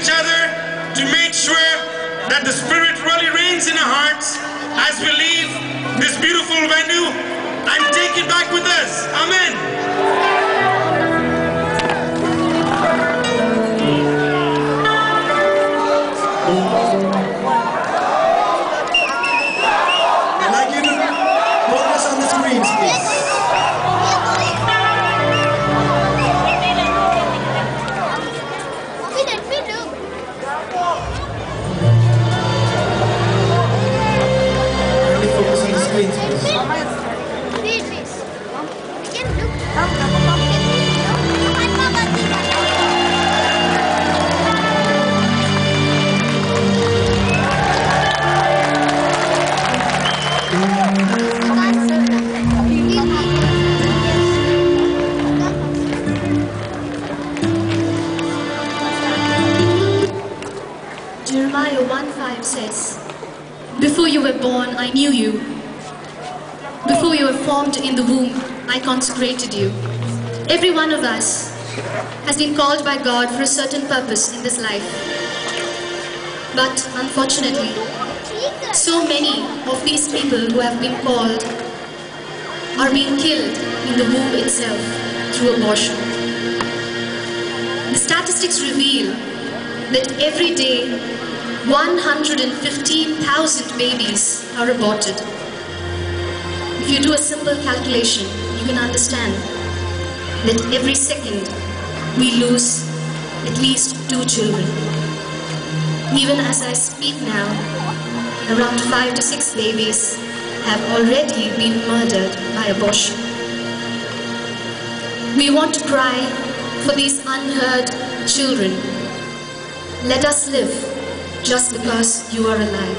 each other to make sure that the Spirit really reigns in our hearts as we leave this beautiful venue and take it back with us. Amen. I'd like you to focus on the screens, please. Really focus on the screens, please. Jeremiah 1:5 says, "Before you were born, I knew you. Before you were formed in the womb, I consecrated you." Every one of us has been called by God for a certain purpose in this life. But unfortunately, so many of these people who have been called are being killed in the womb itself through abortion. The statistics reveal that every day 115,000 babies are aborted. If you do a simple calculation, you can understand that every second we lose at least 2 children. Even as I speak now, around 5 to 6 babies have already been murdered by abortion. We want to cry for these unheard children. Let us live just because you are alive.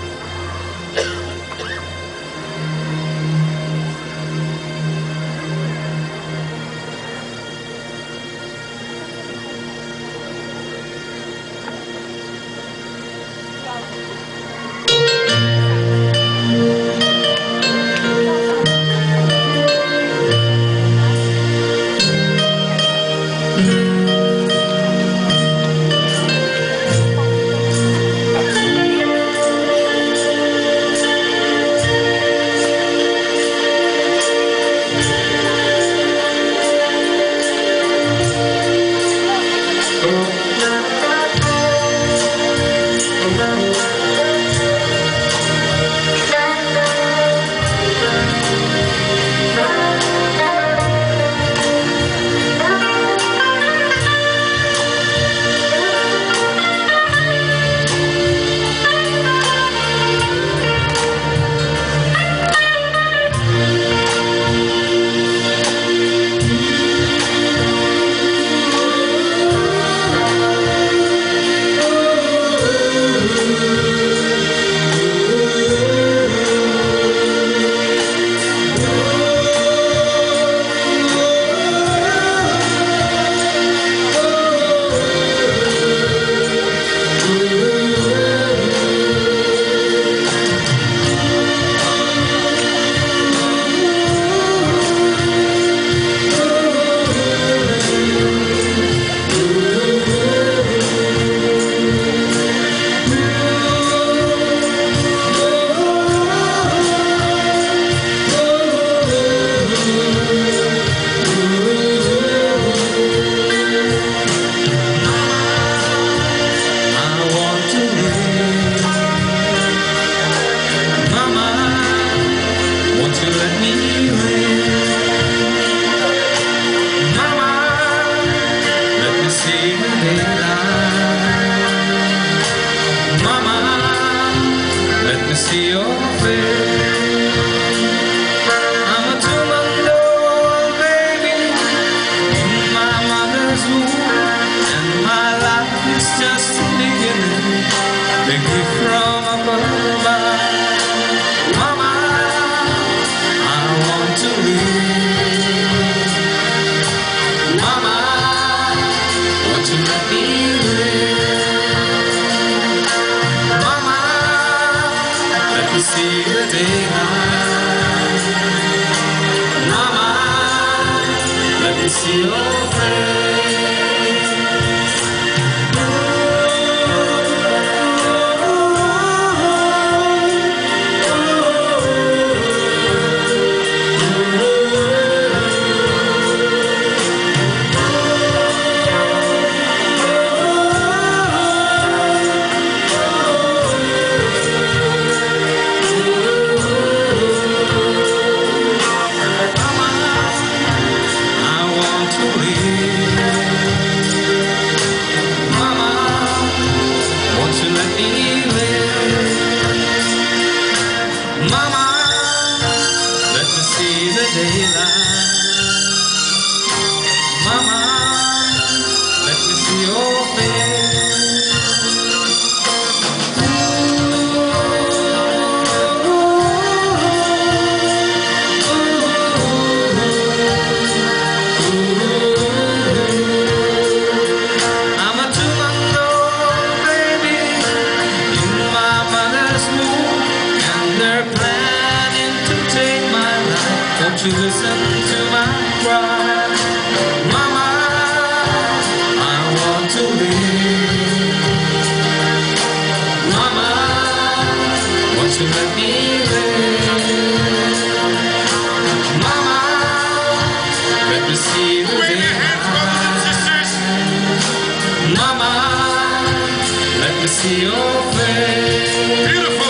See your face. I'm a 2-month-old baby in my mother's womb, and my life is just a beginning, the gift from up above. Mama, I want to live. Mama, won't you let me live? See the daylight. Mama, let me see your face. Oh, won't you listen to my cry? Mama, I want to live. Mama, won't you let me live? Mama, let me see the Wave your day. hands, brothers and sisters. Mama, let me see your face. Beautiful.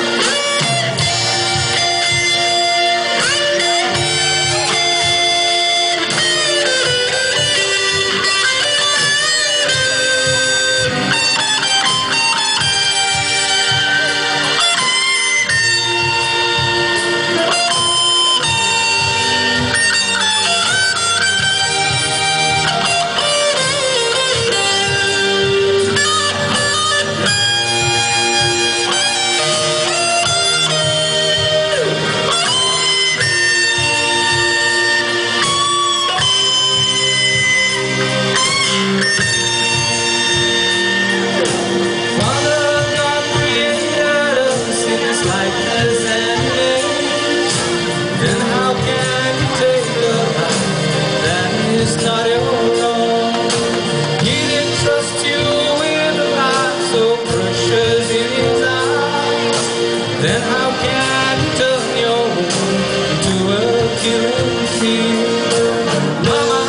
Then how can you turn your home into a killing field? Mama,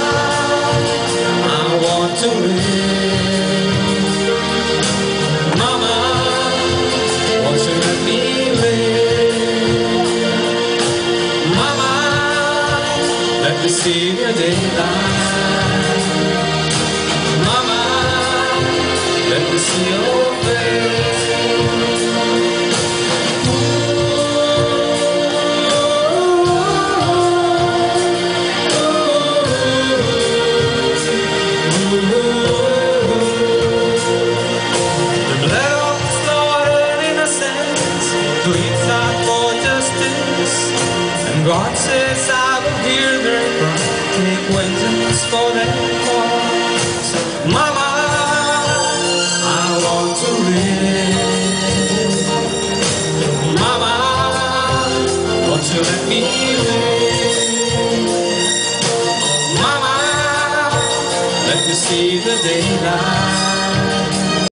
I want to live. Mama, won't you let me live? Mama, let me see your daylight. Mama, let me see your